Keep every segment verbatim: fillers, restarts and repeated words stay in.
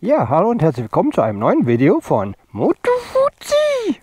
Ja, hallo und herzlich willkommen zu einem neuen Video von Moto-Fuzzi.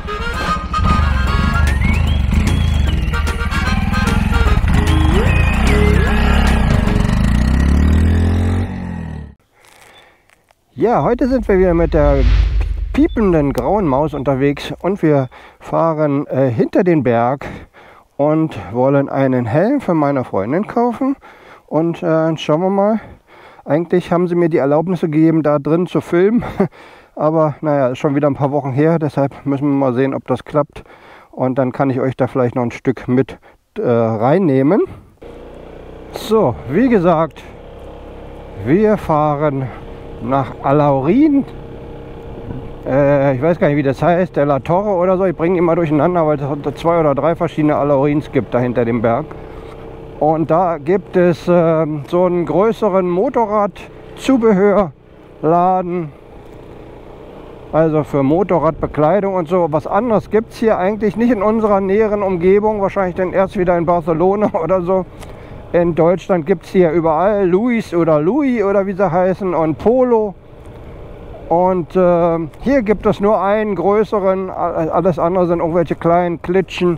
Ja, heute sind wir wieder mit der piependen grauen Maus unterwegs und wir fahren äh, hinter den Berg und wollen einen Helm für meine Freundin kaufen. Und äh, schauen wir mal. Eigentlich haben sie mir die Erlaubnis gegeben, da drin zu filmen, aber naja, ist schon wieder ein paar Wochen her, deshalb müssen wir mal sehen, ob das klappt. Und dann kann ich euch da vielleicht noch ein Stück mit äh, reinnehmen. So, wie gesagt, wir fahren nach Alhaurin. Äh, ich weiß gar nicht, wie das heißt, der La Torre oder so. Ich bringe immer durcheinander, weil es zwei oder drei verschiedene Alhaurins gibt da hinter dem Berg. Und da gibt es äh, so einen größeren Motorradzubehörladen, also für Motorradbekleidung und so. Was anderes gibt es hier eigentlich nicht in unserer näheren Umgebung, wahrscheinlich dann erst wieder in Barcelona oder so. In Deutschland gibt es hier überall Louis oder Louis oder wie sie heißen und Polo. Und äh, hier gibt es nur einen größeren, alles andere sind irgendwelche kleinen Klitschen.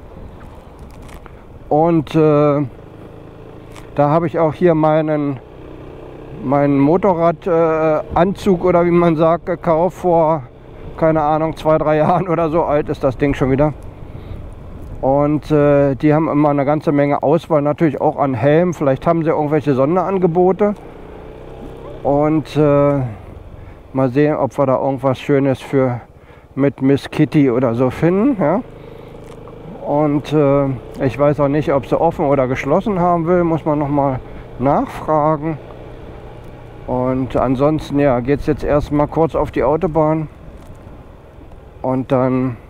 Und äh, da habe ich auch hier meinen, meinen Motorradanzug äh, oder wie man sagt, gekauft vor, keine Ahnung, zwei, drei Jahren oder so. Alt ist das Ding schon wieder. Und äh, die haben immer eine ganze Menge Auswahl, natürlich auch an Helmen. Vielleicht haben sie irgendwelche Sonderangebote. Und äh, mal sehen, ob wir da irgendwas Schönes für mit Miss Kitty oder so finden. Ja? Und äh, ich weiß auch nicht, ob sie offen oder geschlossen haben will, muss man noch mal nachfragen. Und ansonsten ja, geht es jetzt erstmal kurz auf die Autobahn und dann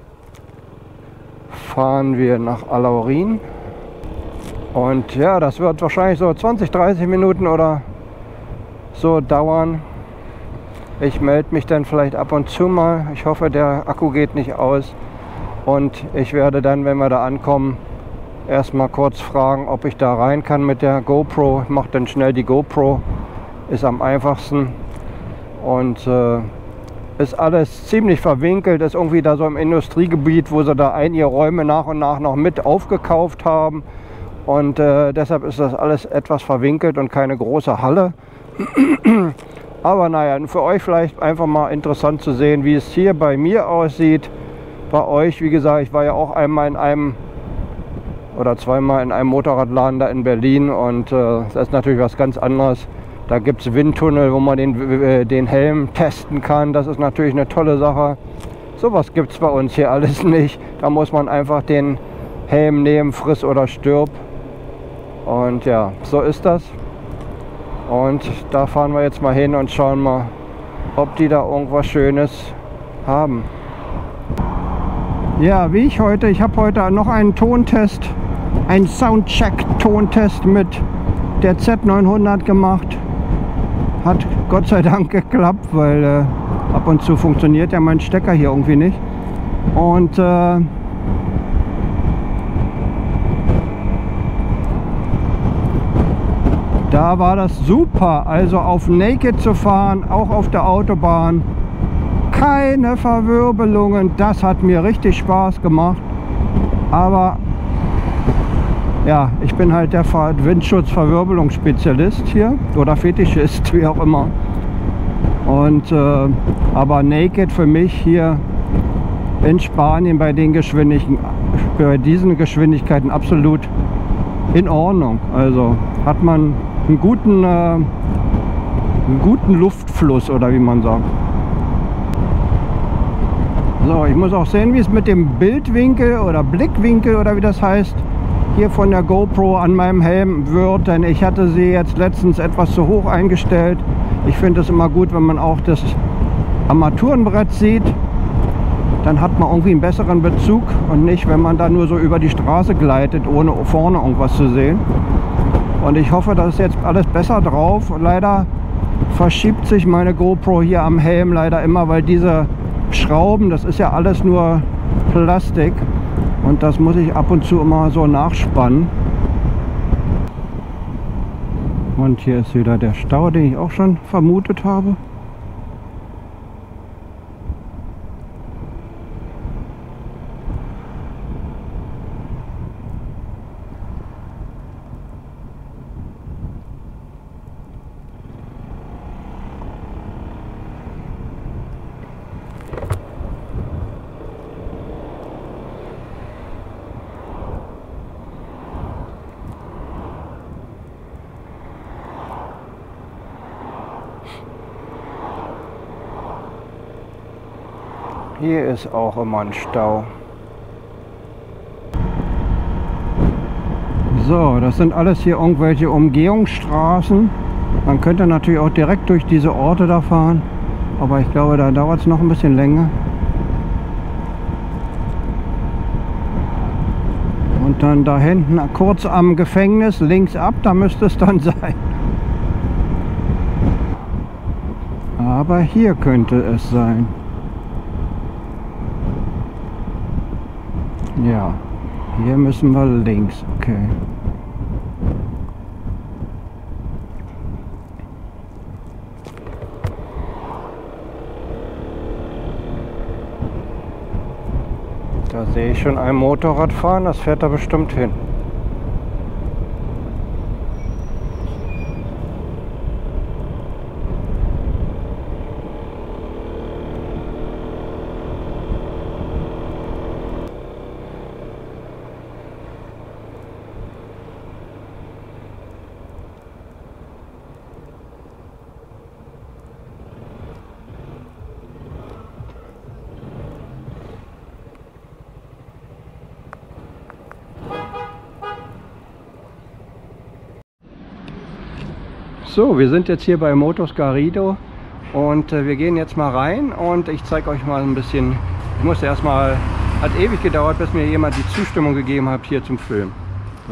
fahren wir nach Alhaurin. Und ja, das wird wahrscheinlich so zwanzig, dreißig Minuten oder so dauern. Ich melde mich dann vielleicht ab und zu mal. Ich hoffe, der Akku geht nicht aus. Und ich werde dann, wenn wir da ankommen, erstmal kurz fragen, ob ich da rein kann mit der GoPro. Ich mache dann schnell die GoPro, ist am einfachsten. Und äh, ist alles ziemlich verwinkelt, ist irgendwie da so im Industriegebiet, wo sie da einige Räume nach und nach noch mit aufgekauft haben. Und äh, deshalb ist das alles etwas verwinkelt und keine große Halle. Aber naja, für euch vielleicht einfach mal interessant zu sehen, wie es hier bei mir aussieht. Bei euch, wie gesagt, ich war ja auch einmal in einem oder zweimal in einem Motorradladen da in Berlin und äh, das ist natürlich was ganz anderes. Da gibt es Windtunnel, wo man den, äh, den Helm testen kann. Das ist natürlich eine tolle Sache. Sowas gibt es bei uns hier alles nicht. Da muss man einfach den Helm nehmen, friss oder stirb. Und ja, so ist das. Und da fahren wir jetzt mal hin und schauen mal, ob die da irgendwas Schönes haben. Ja, wie ich heute, ich habe heute noch einen Tontest, einen Soundcheck-Tontest mit der Z neunhundert gemacht. Hat Gott sei Dank geklappt, weil äh, ab und zu funktioniert ja mein Stecker hier irgendwie nicht. Und äh, da war das super, also auf Naked zu fahren, auch auf der Autobahn. Keine Verwirbelungen, das hat mir richtig Spaß gemacht. Aber ja, ich bin halt der Windschutz-Verwirbelungsspezialist hier oder Fetischist, wie auch immer. Und äh, aber Naked für mich hier in Spanien bei den Geschwindigkeiten, bei diesen Geschwindigkeiten absolut in Ordnung. Also hat man einen guten, äh, einen guten Luftfluss oder wie man sagt. So, ich muss auch sehen, wie es mit dem Bildwinkel oder Blickwinkel oder wie das heißt, hier von der GoPro an meinem Helm wird, denn ich hatte sie jetzt letztens etwas zu hoch eingestellt. Ich finde es immer gut, wenn man auch das Armaturenbrett sieht, dann hat man irgendwie einen besseren Bezug und nicht, wenn man da nur so über die Straße gleitet, ohne vorne irgendwas zu sehen. Und ich hoffe, das ist jetzt alles besser drauf. Leider verschiebt sich meine GoPro hier am Helm leider immer, weil diese Schrauben, das ist ja alles nur Plastik und das muss ich ab und zu immer so nachspannen. Und hier ist wieder der Stau, den ich auch schon vermutet habe. Hier ist auch immer ein Stau. So, das sind alles hier irgendwelche Umgehungsstraßen. Man könnte natürlich auch direkt durch diese Orte da fahren, aber ich glaube, da dauert es noch ein bisschen länger. Und dann da hinten kurz am Gefängnis links ab, da müsste es dann sein. Aber hier könnte es sein. Ja, hier müssen wir links, okay. Da sehe ich schon ein Motorrad fahren, das fährt da bestimmt hin. So, wir sind jetzt hier bei Motos Garrido und äh, wir gehen jetzt mal rein und ich zeige euch mal ein bisschen. Ich musste erstmal, hat ewig gedauert, bis mir jemand die Zustimmung gegeben hat hier zum Film. So.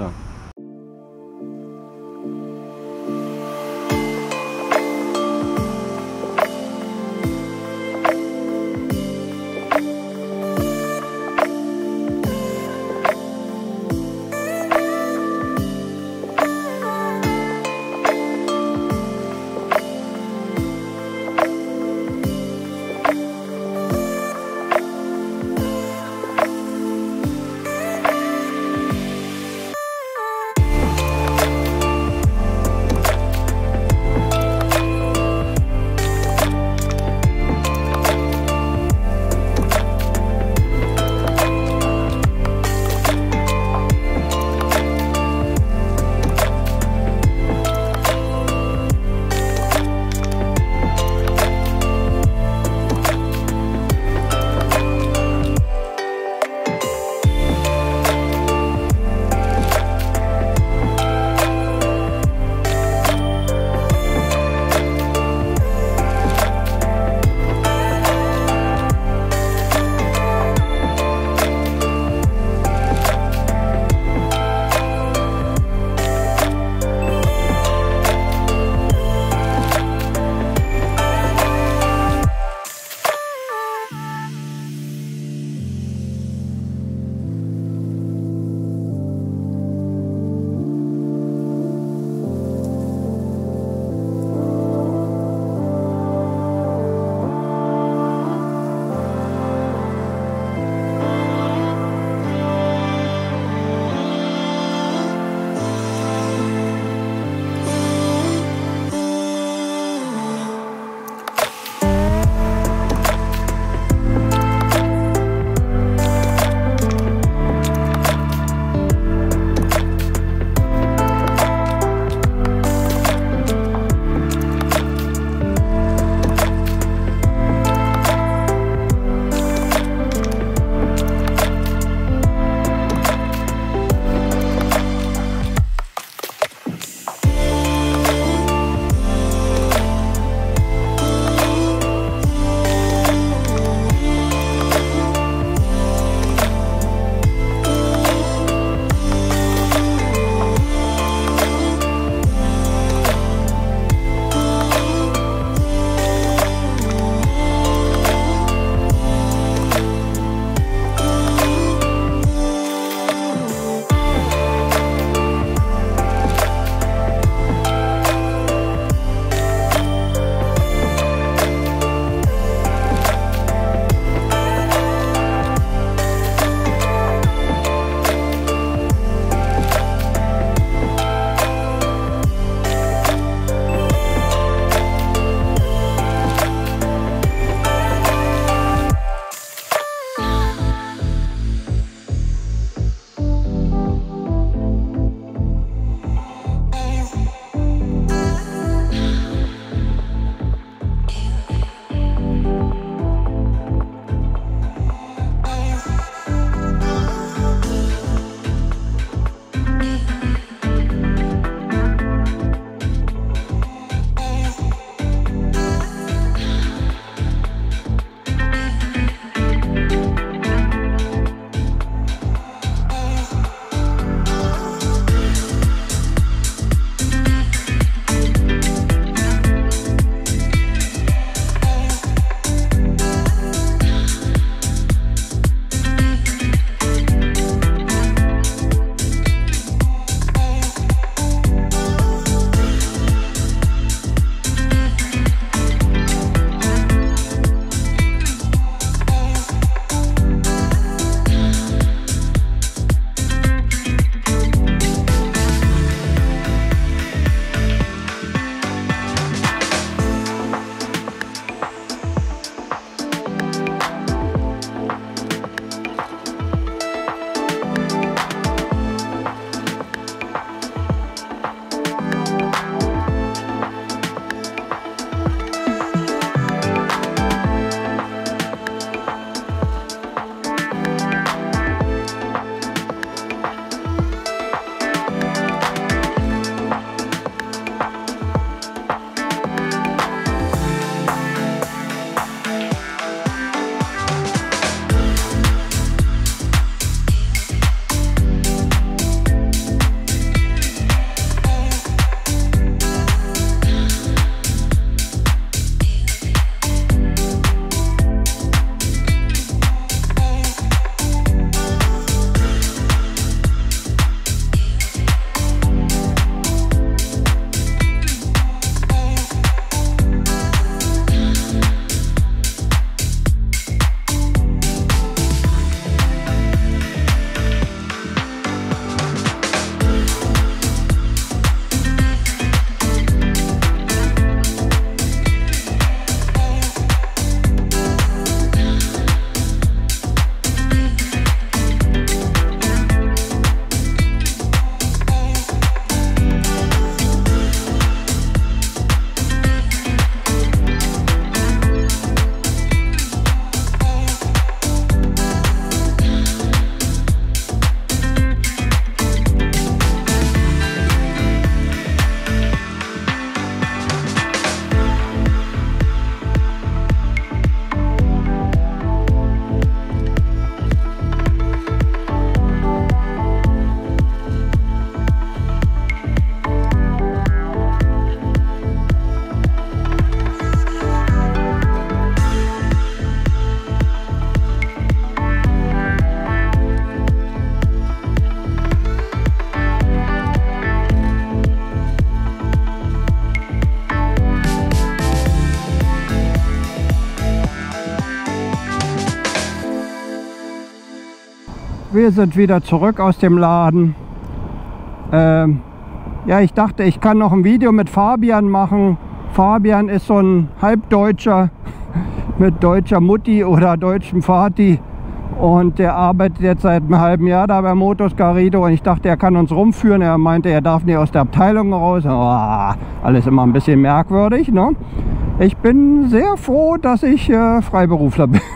wir sind wieder zurück aus dem Laden. Ähm, ja, ich dachte, ich kann noch ein Video mit Fabian machen. Fabian ist so ein Halbdeutscher mit deutscher Mutti oder deutschem Vati. Und der arbeitet jetzt seit einem halben Jahr da bei Motos Garrido. Und ich dachte, er kann uns rumführen. Er meinte, er darf nicht aus der Abteilung raus. Oh, alles immer ein bisschen merkwürdig, ne? Ich bin sehr froh, dass ich äh, Freiberufler bin.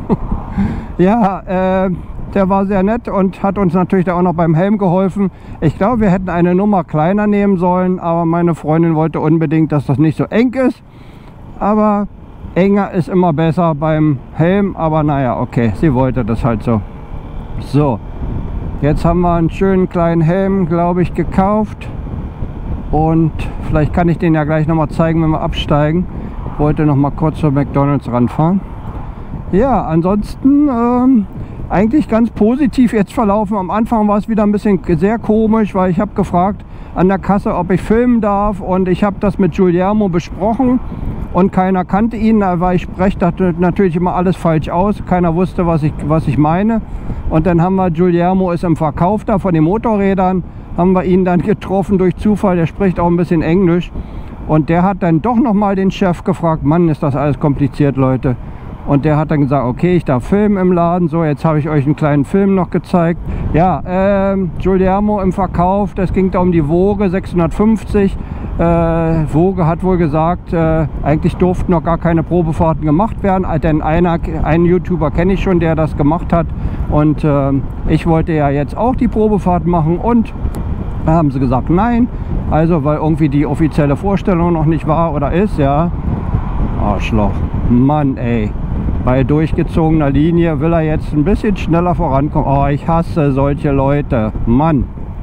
Ja, äh, der war sehr nett und hat uns natürlich da auch noch beim Helm geholfen. Ich glaube, wir hätten eine Nummer kleiner nehmen sollen, aber meine Freundin wollte unbedingt, dass das nicht so eng ist. Aber enger ist immer besser beim Helm, aber naja, okay, sie wollte das halt so. So, jetzt haben wir einen schönen kleinen Helm, glaube ich, gekauft. Und vielleicht kann ich den ja gleich noch mal zeigen, wenn wir absteigen. Ich wollte noch mal kurz zur McDonald's ranfahren. Ja, ansonsten ähm, eigentlich ganz positiv jetzt verlaufen. Am Anfang war es wieder ein bisschen sehr komisch, weil ich habe gefragt an der Kasse, ob ich filmen darf. Und ich habe das mit Giuliano besprochen und keiner kannte ihn, weil ich spreche das natürlich immer alles falsch aus. Keiner wusste, was ich, was ich meine. Und dann haben wir, Giuliano ist im Verkauf da von den Motorrädern, haben wir ihn dann getroffen durch Zufall. Der spricht auch ein bisschen Englisch. Und der hat dann doch noch mal den Chef gefragt, Mann, ist das alles kompliziert, Leute. Und der hat dann gesagt, okay, ich darf filmen im Laden. So, jetzt habe ich euch einen kleinen Film noch gezeigt. Ja, ähm, Giuliano im Verkauf, das ging da um die Woge sechshundertfünfzig. Äh, Woge hat wohl gesagt, äh, eigentlich durften noch gar keine Probefahrten gemacht werden. Denn einer, einen YouTuber kenne ich schon, der das gemacht hat. Und äh, ich wollte ja jetzt auch die Probefahrt machen. Und da haben sie gesagt, nein. Also, weil irgendwie die offizielle Vorstellung noch nicht war oder ist, ja. Arschloch. Mann, ey. Bei durchgezogener Linie will er jetzt ein bisschen schneller vorankommen. Oh, ich hasse solche Leute. Mann.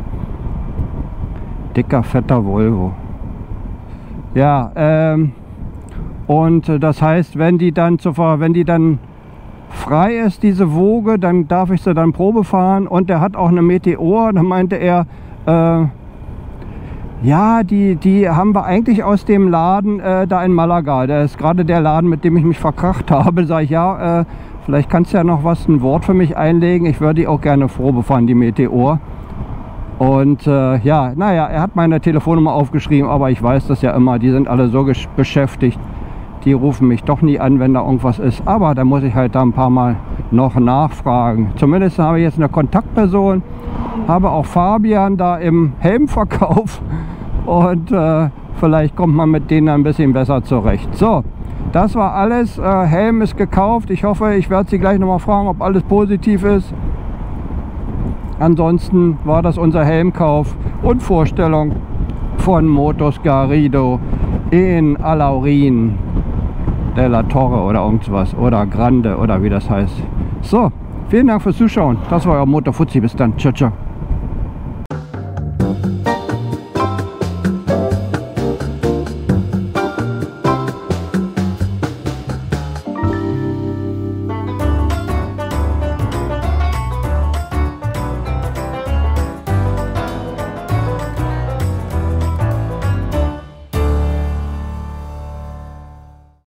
Dicker, fetter Volvo. Ja, ähm, und das heißt, wenn die dann zu, wenn die dann frei ist, diese Woge, dann darf ich sie dann Probe fahren. Und der hat auch eine Meteor. Dann meinte er, äh, ja, die, die haben wir eigentlich aus dem Laden äh, da in Malaga. Das ist gerade der Laden, mit dem ich mich verkracht habe. Sag ich, ja, äh, vielleicht kannst du ja noch was, ein Wort für mich einlegen. Ich würde die auch gerne Probe fahren, die Meteor. Und äh, ja, naja, er hat meine Telefonnummer aufgeschrieben, aber ich weiß das ja immer. Die sind alle so beschäftigt. Die rufen mich doch nie an, wenn da irgendwas ist. Aber da muss ich halt da ein paar Mal noch nachfragen. Zumindest habe ich jetzt eine Kontaktperson. Habe auch Fabian da im Helmverkauf. Und äh, vielleicht kommt man mit denen ein bisschen besser zurecht. So, das war alles. Äh, Helm ist gekauft. Ich hoffe, ich werde sie gleich nochmal fragen, ob alles positiv ist. Ansonsten war das unser Helmkauf und Vorstellung von Motos Garrido in Alaurín de la Torre oder irgendwas. Oder Grande oder wie das heißt. So, vielen Dank fürs Zuschauen. Das war euer Motor Fuzzi. Bis dann. Ciao, ciao.